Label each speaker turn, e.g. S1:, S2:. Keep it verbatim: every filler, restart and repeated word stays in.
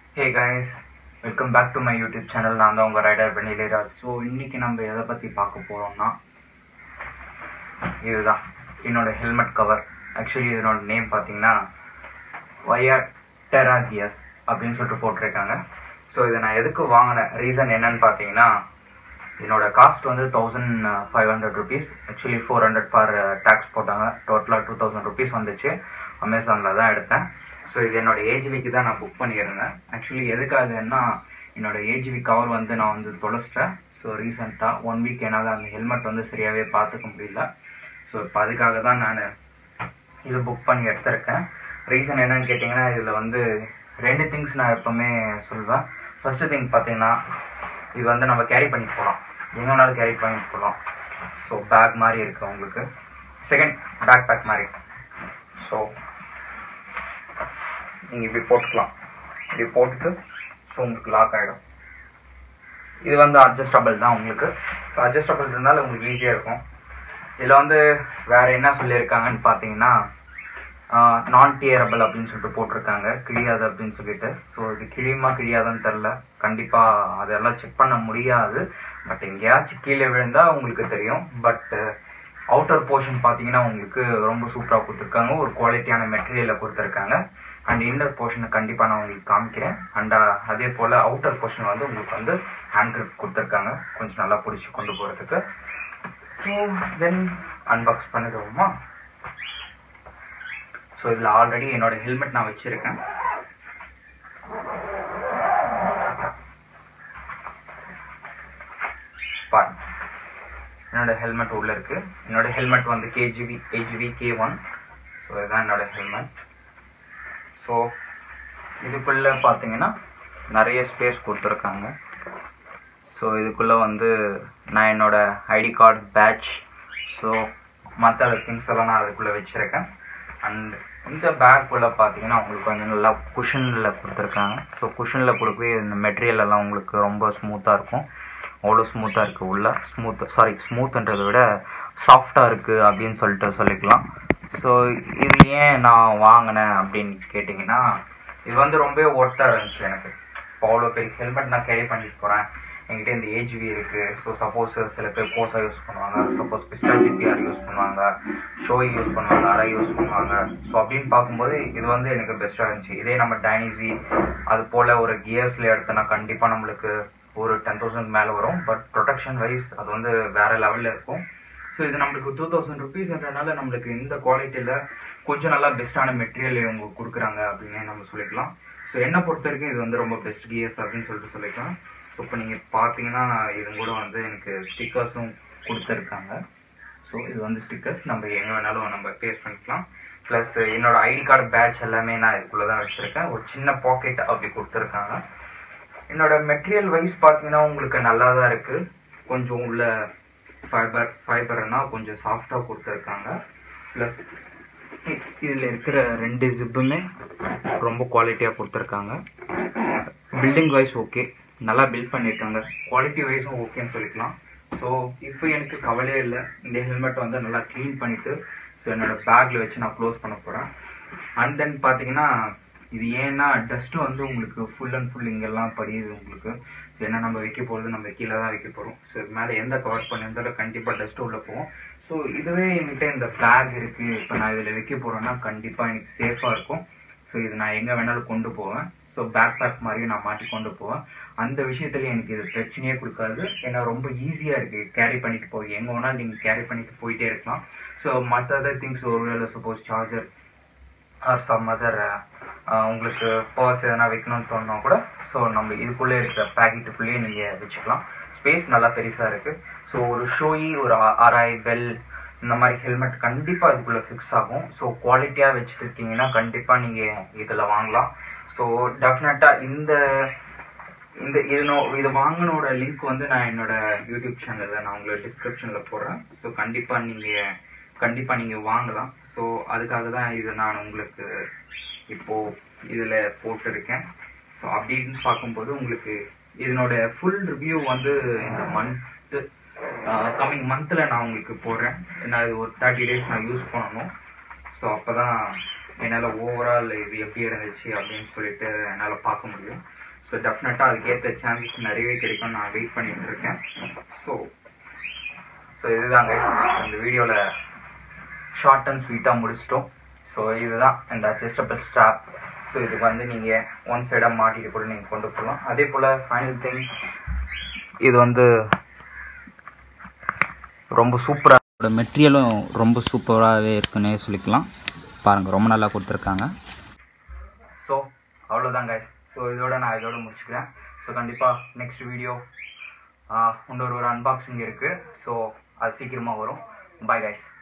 S1: Hey guys, welcome back to my YouTube channel. நான் தான் உங்கள் ரைடர் வெண்ணிலேராஜ். ஸோ இன்றைக்கி நம்ம எதை பற்றி பார்க்க போகிறோம்னா இதுதான் என்னோட ஹெல்மெட் கவர். ஆக்சுவலி இதனோட நேம் பார்த்தீங்கன்னா வயா டெராகியஸ் அப்படின்னு சொல்லிட்டு போட்டிருக்காங்க. ஸோ இதை நான் எதுக்கு வாங்கினேன், ரீசன் என்னன்னு பார்த்தீங்கன்னா என்னோட காஸ்ட் வந்து thousand five hundred rupees. Actually four hundred for tax போட்டாங்க. டோட்டலாக டூ தௌசண்ட் ருபீஸ் வந்துச்சு. அமேசானில் தான் எடுத்தேன். ஸோ இது என்னோட ஏஜிவிக்கு தான் நான் புக் பண்ணியிருந்தேன். ஆக்சுவலி எதுக்காகன்னா என்னோட ஏஜிவி கவர் வந்து நான் வந்து தொலைச்சிட்டேன். ஸோ ரீசெண்டாக ஒன் வீக் என்னால் அந்த ஹெல்மெட் வந்து சரியாகவே பார்த்துக்க முடியல. ஸோ இப்போ அதுக்காக தான் நான் இது புக் பண்ணி எடுத்திருக்கேன். ரீசன் என்னன்னு கேட்டிங்கன்னா இதில் வந்து ரெண்டு திங்ஸ் நான் எப்போவுமே சொல்வேன். ஃபஸ்ட்டு திங் பார்த்தீங்கன்னா இது வந்து நம்ம கேரி பண்ணி போகலாம், எங்கே வேணாலும் கேரி பண்ணி போகலாம். ஸோ பேக் மாதிரி இருக்குது உங்களுக்கு. செகண்ட் பேக் பேக் மாதிரி. ஸோ நீங்கள் இப்படி போட்டுக்கலாம். இப்படி போட்டுட்டு ஸோ உங்களுக்கு லாக் ஆகிடும். இது வந்து அட்ஜஸ்டபிள் தான் உங்களுக்கு. ஸோ அட்ஜஸ்டபிள் இருந்தாலும் உங்களுக்கு ஈஸியாக இருக்கும். இதில் வந்து வேறு என்ன சொல்லியிருக்காங்கன்னு பார்த்தீங்கன்னா நான் டியரபிள் அப்படின்னு சொல்லிட்டு போட்டிருக்காங்க, கிழியாது அப்படின்னு சொல்லிட்டு. ஸோ இது கிழியுமா கிழியாதுன்னு தெரில, கண்டிப்பாக அதெல்லாம் செக் பண்ண முடியாது. பட் எங்கேயாச்சும் கீழே விழுந்தால் உங்களுக்கு தெரியும். பட் அவுட்டர் போர்ஷன் பார்த்தீங்கன்னா உங்களுக்கு ரொம்ப சூப்பராக கொடுத்துருக்காங்க, ஒரு குவாலிட்டியான மெட்டீரியலை கொடுத்துருக்காங்க. அண்ட் இன்னர் போர்ஷனை கண்டிப்பாக நான் உங்களுக்கு காமிக்கிறேன். அண்ட் அதே போல் அவுட்டர் போர்ஷன் வந்து உங்களுக்கு வந்து ஹேண்ட் கிரிப் கொடுத்துருக்காங்க, கொஞ்சம் நல்லா பிடிச்சி கொண்டு போகிறதுக்கு. ஸோ தென் அன்பாக்ஸ் பண்ணிடுவோமா. ஸோ இதில் ஆல்ரெடி என்னோட ஹெல்மெட் நான் வச்சுருக்கேன். பாருங்க, என்னோட ஹெல்மெட் உள்ளே இருக்குது. என்னோட ஹெல்மெட் வந்து KGV AGV K one. So இதுதான் என்னோட ஹெல்மெட். ஸோ இதுக்குள்ளே பார்த்தீங்கன்னா நிறைய ஸ்பேஸ் கொடுத்துருக்காங்க. ஸோ இதுக்குள்ளே வந்து நான் என்னோடய ஐடி கார்டு, பேட்ச், ஸோ மற்ற திங்ஸ் எல்லாம் நான் அதுக்குள்ளே வச்சுருக்கேன். அண்ட் இந்த பேக்குள்ளே பார்த்தீங்கன்னா உங்களுக்கு வந்து நல்லா குஷனில் கொடுத்துருக்காங்க. ஸோ குஷனில் கொடுக்கவே இந்த மெட்டீரியல் எல்லாம் உங்களுக்கு ரொம்ப ஸ்மூத்தாக இருக்கும். அவ்வளோ ஸ்மூத்தாக இருக்குது உள்ள. ஸ்மூத் சாரி ஸ்மூத்துன்றதை விட சாஃப்டாக இருக்குது அப்படின்னு சொல்லிட்டு சொல்லிக்கலாம். ஸோ இது ஏன் நான் வாங்கினேன் அப்படின்னு கேட்டிங்கன்னா இது வந்து ரொம்ப ஒர்த்தாக இருந்துச்சு எனக்கு. இப்போ அவ்வளோ பெரிய ஹெல்மெட் நான் கேரி பண்ணிட்டு போகிறேன், என்கிட்ட இந்த ஏஜிவி இருக்குது. ஸோ சப்போஸ் சில பேர் கோஸாக யூஸ் பண்ணுவாங்க, சப்போஸ் பிஸ்டா ஜிபிஆர் யூஸ் பண்ணுவாங்க, ஷோய் யூஸ் பண்ணுவாங்க, அரை யூஸ் பண்ணுவாங்க. ஸோ அப்படின்னு பார்க்கும்போது இது வந்து எனக்கு பெஸ்ட்டாக இருந்துச்சு. இதே நம்ம டைனிசி அது போல் ஒரு கியர்ஸில் எடுத்தோன்னா கண்டிப்பாக நம்மளுக்கு ஒரு டென் தௌசண்ட் மேலே வரும். பட் ப்ரொடெக்ஷன் வைஸ் அது வந்து வேறு லெவலில் இருக்கும். ஸோ இது நம்மளுக்கு டூ தௌசண்ட் ருபீஸ்ன்றனால நம்மளுக்கு இந்த குவாலிட்டியில் கொஞ்சம் நல்லா பெஸ்ட்டான மெட்டீரியல் இவங்க கொடுக்குறாங்க அப்படின்னு நம்ம சொல்லிக்கலாம். ஸோ என்னை பொறுத்த வரைக்கும் இது வந்து ரொம்ப பெஸ்ட் கியர்ஸ் அப்படின்னு சொல்லிட்டு சொல்லிக்கலாம். ஸோ இப்போ நீங்கள் பார்த்தீங்கன்னா இது கூட வந்து எனக்கு ஸ்டிக்கர்ஸும் கொடுத்துருக்காங்க. ஸோ இது வந்து ஸ்டிக்கர்ஸ் நம்ம எங்கே வேணாலும் நம்ம பேஸ்ட் பண்ணிக்கலாம். ப்ளஸ் என்னோடய ஐடி கார்டு, பேட்ச் எல்லாமே நான் இதுக்குள்ளே தான் வச்சுருக்கேன். ஒரு சின்ன பாக்கெட் அப்படி கொடுத்துருக்காங்க. என்னோடய மெட்டீரியல் வைஸ் பார்த்தீங்கன்னா உங்களுக்கு நல்லா தான் இருக்குது. கொஞ்சம் உள்ள ஃபைபர் ஃபைபர்னால் கொஞ்சம் சாஃப்டாக கொடுத்துருக்காங்க. ப்ளஸ் இதில் இருக்கிற ரெண்டு ஜிப்புமே ரொம்ப குவாலிட்டியாக கொடுத்துருக்காங்க. பில்டிங் வைஸ் ஓகே, நல்லா பில்ட் பண்ணியிருக்காங்க. குவாலிட்டி வைஸும் ஓகேன்னு சொல்லிக்கலாம். ஸோ இப்போ எனக்கு கவலையே இல்லை. இந்த ஹெல்மெட் வந்து நல்லா க்ளீன் பண்ணிவிட்டு ஸோ என்னோடய பேக்கில் வச்சு நான் க்ளோஸ் பண்ண போகிறேன். அண்ட் தென் பார்த்தீங்கன்னா இது ஏன்னா டஸ்ட்டு வந்து உங்களுக்கு ஃபுல் அண்ட் ஃபுல் இங்கெல்லாம் படியுது உங்களுக்கு. ஸோ ஏன்னா நம்ம வைக்க போகிறது நம்ம கீழே தான் வைக்க போகிறோம். ஸோ இது மேலே எந்த கவர் பண்ணியிருந்தாலும் கண்டிப்பாக டஸ்ட்டு உள்ளே போகும். ஸோ இதுவே என்கிட்ட இந்த பேக் இருக்குது, இப்போ நான் இதில் வைக்க போகிறேன்னா கண்டிப்பாக எனக்கு சேஃபாக இருக்கும். ஸோ இது நான் எங்கே வேணாலும் கொண்டு போவேன். ஸோ பேக் பேக் மாதிரியும் நான் மாட்டி கொண்டு போவேன். அந்த விஷயத்துல எனக்கு இது பிரச்சனையே கொடுக்காது. ஏன்னா ரொம்ப ஈஸியாக இருக்குது கேரி பண்ணிட்டு போய் எங்கே வேணாலும் நீங்கள் கேரி பண்ணிட்டு போயிட்டே இருக்கலாம். ஸோ மற்ற அதர் திங்ஸ் ஒருவேளை suppose charger or some other உங்களுக்கு பர்ஸ் எதனா வைக்கணும்னு தோணுனா கூட ஸோ நம்ம இதுக்குள்ளே இருக்கிற பேக்கெட்டுக்குள்ளேயே நீங்கள் வச்சுக்கலாம். ஸ்பேஸ் நல்லா பெருசாக இருக்குது. ஸோ ஒரு ஷோயி, ஒரு அராய், பெல் இந்த மாதிரி ஹெல்மெட் கண்டிப்பாக இதுக்குள்ளே ஃபிக்ஸ் ஆகும். ஸோ குவாலிட்டியாக வச்சுட்டு இருக்கீங்கன்னா கண்டிப்பாக நீங்கள் இதில் வாங்கலாம். ஸோ டெஃபினட்டாக இந்த இந்த இதனோ இது வாங்கினோட லிங்க் வந்து நான் என்னோடய யூடியூப் சேனலில் நான் உங்களுக்கு டிஸ்கிரிப்ஷனில் போடுறேன். ஸோ கண்டிப்பாக நீங்கள் கண்டிப்பாக நீங்கள் வாங்கலாம். ஸோ அதுக்காக தான் இது நான் உங்களுக்கு இப்போது இதில் போட்டிருக்கேன். ஸோ அப்படின்னு பார்க்கும்போது உங்களுக்கு இதனோட ஃபுல் ரிவ்யூ வந்து இந்த மந்த்து கம்மிங் மந்தில் நான் உங்களுக்கு போடுறேன். ஏன்னா இது ஒரு தேர்ட்டி டேஸ் நான் யூஸ் பண்ணணும். ஸோ அப்போ தான் என்னால் ஓவரால் இது எப்படி இருந்துச்சு அப்படின்னு சொல்லிட்டு என்னால் பார்க்க முடியும். ஸோ டெஃபினட்டாக அதுக்கேற்ற சான்சஸ் நிறையவே கிடைக்கும். நான் வெயிட் பண்ணிட்டு இருக்கேன். ஸோ ஸோ இதுதாங்க இந்த வீடியோவில் ஷார்ட் அண்ட் ஸ்வீட்டாக முடிச்சிட்டோம். ஸோ இதுதான் இந்த அட்ஜஸ்டபிள் ஸ்ட்ராப். ஸோ இதுக்கு வந்து நீங்கள் ஒன் சைடாக மாட்டிட்டு கூட நீங்கள் கொண்டு போகலாம். அதே போல் ஃபைனல் திங், இது வந்து ரொம்ப சூப்பராக, மெட்டீரியலும் ரொம்ப சூப்பராகவே இருக்குன்னே சொல்லிக்கலாம். பாருங்கள், ரொம்ப நல்லா கொடுத்துருக்காங்க. ஸோ அவ்வளோதான் கைஸ். ஸோ இதோட நான் இதோட முடிச்சுக்கிறேன். ஸோ கண்டிப்பாக நெக்ஸ்ட் வீடியோ இன்னொரு ஒரு அன்பாக்சிங் இருக்குது. ஸோ அது சீக்கிரமாக வரும். Bye guys.